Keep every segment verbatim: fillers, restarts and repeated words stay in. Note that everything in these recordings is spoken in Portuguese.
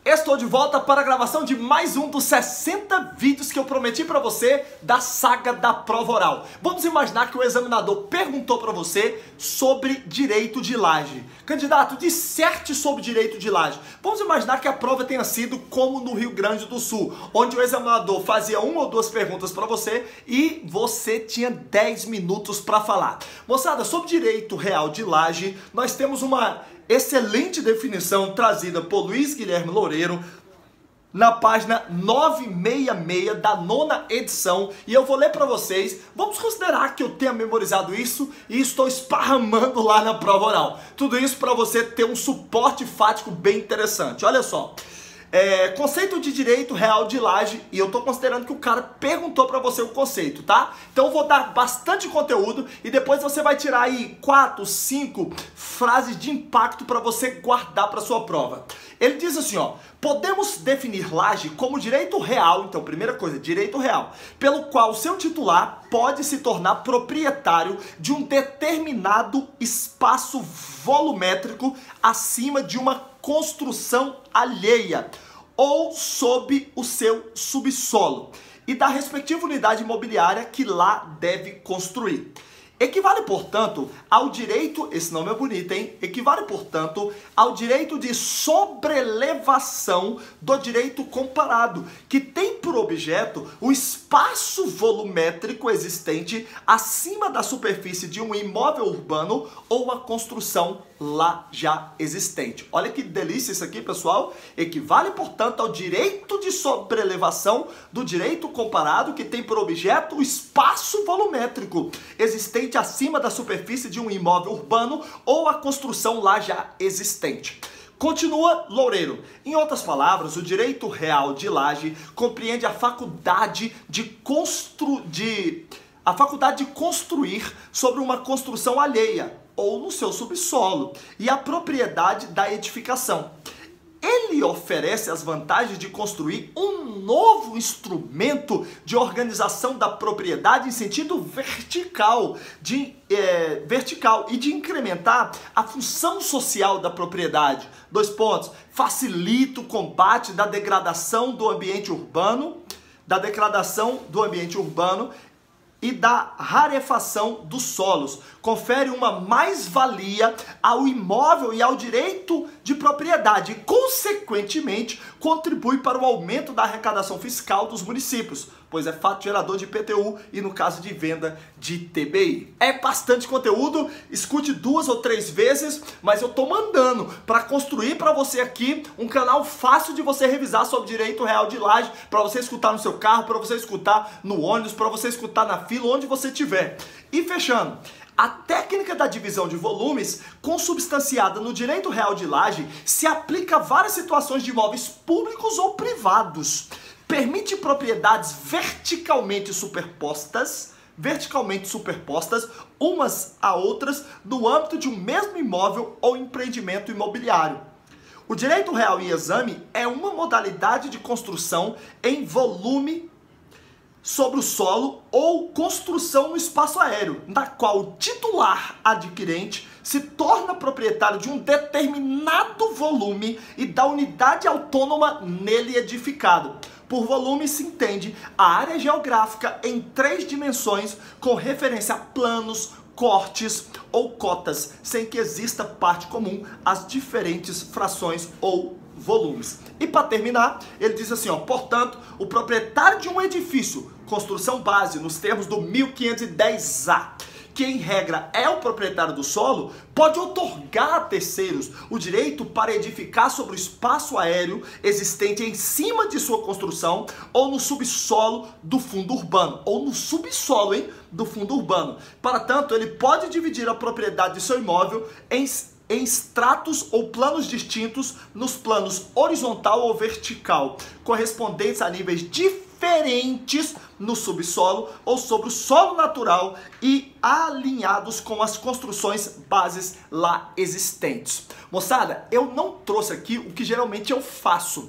Estou de volta para a gravação de mais um dos sessenta vídeos que eu prometi para você da saga da prova oral. Vamos imaginar que o examinador perguntou para você sobre direito de laje. Candidato, disserte sobre direito de laje. Vamos imaginar que a prova tenha sido como no Rio Grande do Sul, onde o examinador fazia uma ou duas perguntas para você e você tinha dez minutos para falar. Moçada, sobre direito real de laje, nós temos uma excelente definição trazida por Luiz Guilherme Loureiro na página novecentos e sessenta e seis da nona edição, e eu vou ler para vocês. Vamos considerar que eu tenha memorizado isso e estou esparramando lá na prova oral. Tudo isso para você ter um suporte fático bem interessante. Olha só. É, conceito de direito real de laje, e eu tô considerando que o cara perguntou pra você o conceito, tá? Então eu vou dar bastante conteúdo e depois você vai tirar aí quatro, cinco frases de impacto pra você guardar pra sua prova. Ele diz assim, ó: podemos definir laje como direito real, então primeira coisa, direito real, pelo qual seu titular pode se tornar proprietário de um determinado espaço volumétrico acima de uma construção alheia ou sob o seu subsolo e da respectiva unidade imobiliária que lá deve construir. Equivale, portanto, ao direito, esse nome é bonito, hein? Equivale, portanto, ao direito de sobrelevação do direito comparado, que tem por objeto o espaço volumétrico existente acima da superfície de um imóvel urbano ou a construção lá já existente. Olha que delícia isso aqui, pessoal. Equivale, portanto, ao direito de sobrelevação do direito comparado, que tem por objeto o espaço volumétrico existente acima da superfície de um imóvel urbano ou a construção lá já existente. Continua Loureiro. Em outras palavras, o direito real de laje compreende a faculdade de constru... de... a faculdade de construir sobre uma construção alheia ou no seu subsolo e a propriedade da edificação. Ele oferece as vantagens de construir um novo instrumento de organização da propriedade em sentido vertical, de, é, vertical e de incrementar a função social da propriedade. Dois pontos. Facilita o combate da degradação do ambiente urbano, da degradação do ambiente urbano e da rarefação dos solos. Confere uma mais-valia ao imóvel e ao direito de propriedade e, consequentemente, contribui para o aumento da arrecadação fiscal dos municípios, pois é fato gerador de I P T U e, no caso de venda, de T B I. É bastante conteúdo, escute duas ou três vezes, mas eu tô mandando para construir para você aqui um canal fácil de você revisar sobre direito real de laje, para você escutar no seu carro, para você escutar no ônibus, para você escutar na fila, onde você estiver. E fechando, a técnica da divisão de volumes, consubstanciada no direito real de laje, se aplica a várias situações de imóveis públicos ou privados. Permite propriedades verticalmente superpostas, verticalmente superpostas, umas a outras, no âmbito de um mesmo imóvel ou empreendimento imobiliário. O direito real em exame é uma modalidade de construção em volume sobre o solo ou construção no espaço aéreo, na qual o titular adquirente se torna proprietário de um determinado volume e da unidade autônoma nele edificado. Por volume se entende a área geográfica em três dimensões com referência a planos, cortes ou cotas, sem que exista parte comum às diferentes frações ou volumes. E para terminar, ele diz assim, ó: portanto, o proprietário de um edifício, construção base, nos termos do mil quinhentos e dez A, que em regra é o proprietário do solo, pode outorgar a terceiros o direito para edificar sobre o espaço aéreo existente em cima de sua construção ou no subsolo do fundo urbano, ou no subsolo, hein, do fundo urbano. Para tanto, ele pode dividir a propriedade de seu imóvel em em estratos ou planos distintos nos planos horizontal ou vertical, correspondentes a níveis diferentes no subsolo ou sobre o solo natural e alinhados com as construções bases lá existentes. Moçada, eu não trouxe aqui o que geralmente eu faço.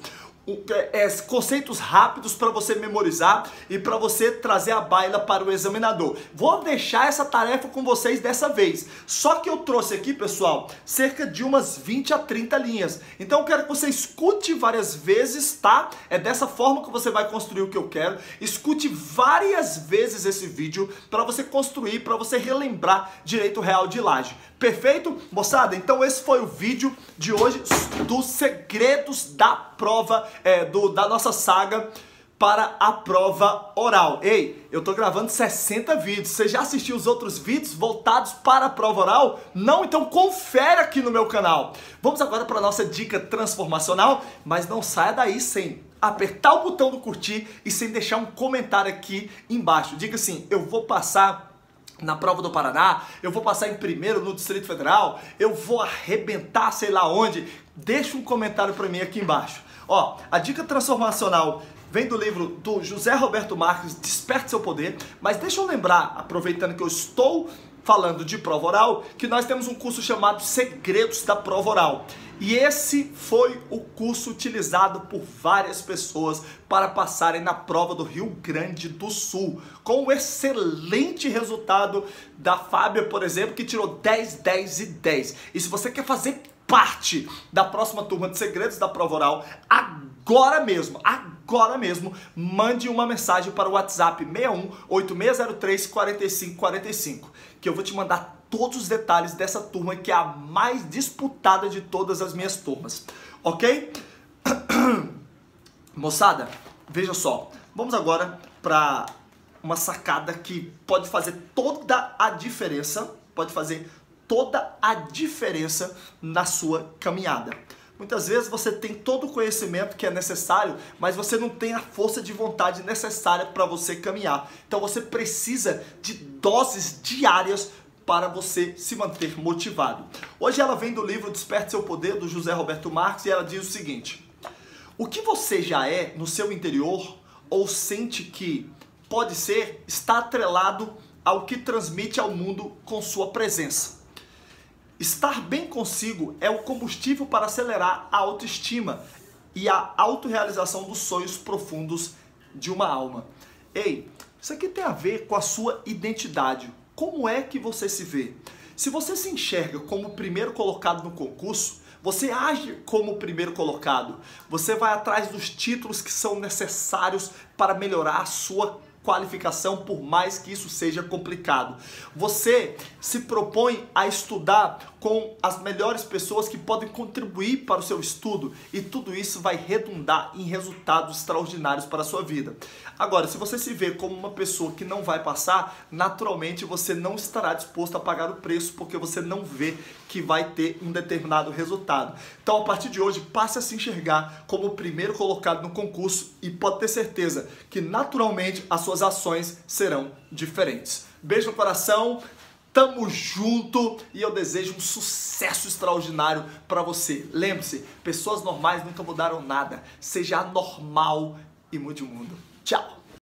é, conceitos rápidos para você memorizar e para você trazer a baila para o examinador. Vou deixar essa tarefa com vocês dessa vez. Só que eu trouxe aqui, pessoal, cerca de umas vinte a trinta linhas. Então eu quero que você escute várias vezes, tá? É dessa forma que você vai construir o que eu quero. Escute várias vezes esse vídeo para você construir, para você relembrar direito real de laje. Perfeito? Moçada, então esse foi o vídeo de hoje dos segredos da prova, é, do, da nossa saga para a prova oral. Ei, eu tô gravando sessenta vídeos. Você já assistiu os outros vídeos voltados para a prova oral? Não? Então confere aqui no meu canal. Vamos agora para a nossa dica transformacional, mas não saia daí sem apertar o botão do curtir e sem deixar um comentário aqui embaixo. Diga assim, eu vou passar na prova do Paraná, eu vou passar em primeiro no Distrito Federal, eu vou arrebentar sei lá onde. Deixa um comentário para mim aqui embaixo. Ó, a dica transformacional vem do livro do José Roberto Marques, Desperte Seu Poder, mas deixa eu lembrar, aproveitando que eu estou falando de prova oral, que nós temos um curso chamado Segredos da Prova Oral. E esse foi o curso utilizado por várias pessoas para passarem na prova do Rio Grande do Sul, com um excelente resultado da Fábia, por exemplo, que tirou dez, dez e dez. E se você quer fazer parte da próxima turma de Segredos da Prova Oral, agora mesmo, agora mesmo, mande uma mensagem para o WhatsApp seis um oito seis zero três quatro cinco quatro cinco, que eu vou te mandar todos os detalhes dessa turma, que é a mais disputada de todas as minhas turmas, ok? Moçada, veja só, vamos agora para uma sacada que pode fazer toda a diferença, pode fazer toda a diferença na sua caminhada. Muitas vezes você tem todo o conhecimento que é necessário, mas você não tem a força de vontade necessária para você caminhar. Então você precisa de doses diárias para você se manter motivado. Hoje ela vem do livro Desperte Seu Poder, do José Roberto Marques, e ela diz o seguinte: o que você já é no seu interior ou sente que pode ser, está atrelado ao que transmite ao mundo com sua presença. Estar bem consigo é o combustível para acelerar a autoestima e a autorrealização dos sonhos profundos de uma alma. Ei, isso aqui tem a ver com a sua identidade. Como é que você se vê? Se você se enxerga como o primeiro colocado no concurso, você age como o primeiro colocado. Você vai atrás dos títulos que são necessários para melhorar a sua qualificação, por mais que isso seja complicado. Você se propõe a estudar com as melhores pessoas que podem contribuir para o seu estudo, e tudo isso vai redundar em resultados extraordinários para a sua vida. Agora, se você se vê como uma pessoa que não vai passar, naturalmente você não estará disposto a pagar o preço, porque você não vê que vai ter um determinado resultado. Então, a partir de hoje, passe a se enxergar como o primeiro colocado no concurso e pode ter certeza que naturalmente as suas ações serão diferentes. Beijo no coração, tamo junto e eu desejo um sucesso extraordinário para você. Lembre-se, pessoas normais nunca mudaram nada. Seja anormal e mude o mundo. Tchau!